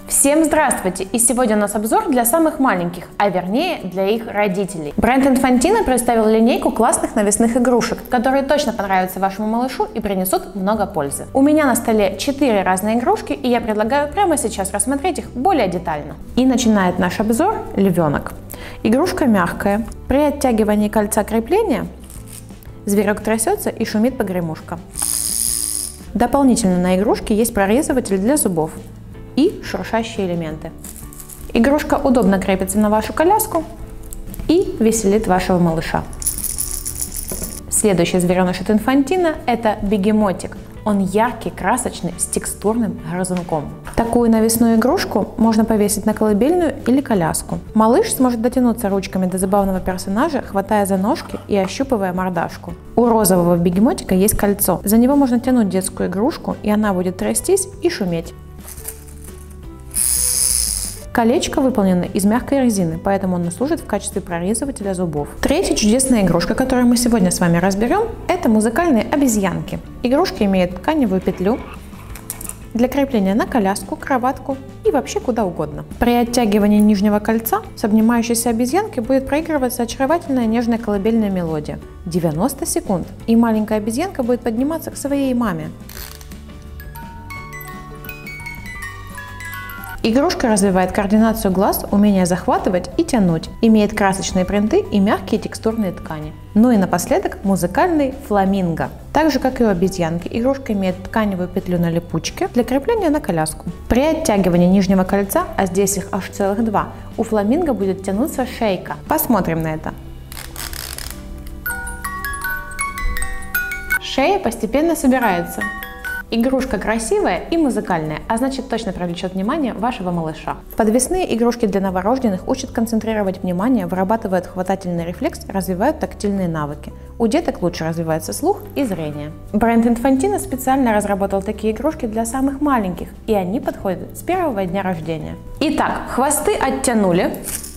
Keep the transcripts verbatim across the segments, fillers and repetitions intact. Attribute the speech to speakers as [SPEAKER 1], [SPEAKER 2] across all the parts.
[SPEAKER 1] Всем здравствуйте! И сегодня у нас обзор для самых маленьких, а вернее для их родителей. Бренд Infantino представил линейку классных навесных игрушек, которые точно понравятся вашему малышу и принесут много пользы. У меня на столе четыре разные игрушки, и я предлагаю прямо сейчас рассмотреть их более детально. И начинает наш обзор львенок. Игрушка мягкая. При оттягивании кольца крепления зверек трясется и шумит погремушка. Дополнительно на игрушке есть прорезыватель для зубов и шуршащие элементы. Игрушка удобно крепится на вашу коляску и веселит вашего малыша. Следующий звереныш от Infantino – это бегемотик. Он яркий, красочный, с текстурным грызунком. Такую навесную игрушку можно повесить на колыбельную или коляску. Малыш сможет дотянуться ручками до забавного персонажа, хватая за ножки и ощупывая мордашку. У розового бегемотика есть кольцо. За него можно тянуть детскую игрушку, и она будет трястись и шуметь. Колечко выполнено из мягкой резины, поэтому оно служит в качестве прорезывателя зубов. Третья чудесная игрушка, которую мы сегодня с вами разберем, это музыкальные обезьянки. Игрушка имеет тканевую петлю для крепления на коляску, кроватку и вообще куда угодно. При оттягивании нижнего кольца с обнимающейся обезьянкой будет проигрываться очаровательная нежная колыбельная мелодия. девяносто секунд, и маленькая обезьянка будет подниматься к своей маме. Игрушка развивает координацию глаз, умение захватывать и тянуть, имеет красочные принты и мягкие текстурные ткани. Ну и напоследок музыкальный фламинго. Так же, как и у обезьянки, игрушка имеет тканевую петлю на липучке для крепления на коляску. При оттягивании нижнего кольца, а здесь их аж целых два, у фламинго будет тянуться шейка. Посмотрим на это. Шея постепенно собирается. Игрушка красивая и музыкальная, а значит точно привлечет внимание вашего малыша. Подвесные игрушки для новорожденных учат концентрировать внимание, вырабатывают хватательный рефлекс, развивают тактильные навыки. У деток лучше развивается слух и зрение. Бренд Infantino специально разработал такие игрушки для самых маленьких, и они подходят с первого дня рождения. Итак, хвосты оттянули.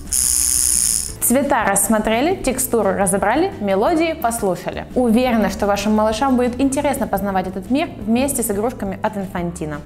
[SPEAKER 1] Цвета рассмотрели, текстуру разобрали, мелодии послушали. Уверена, что вашим малышам будет интересно познавать этот мир вместе с игрушками от Infantino.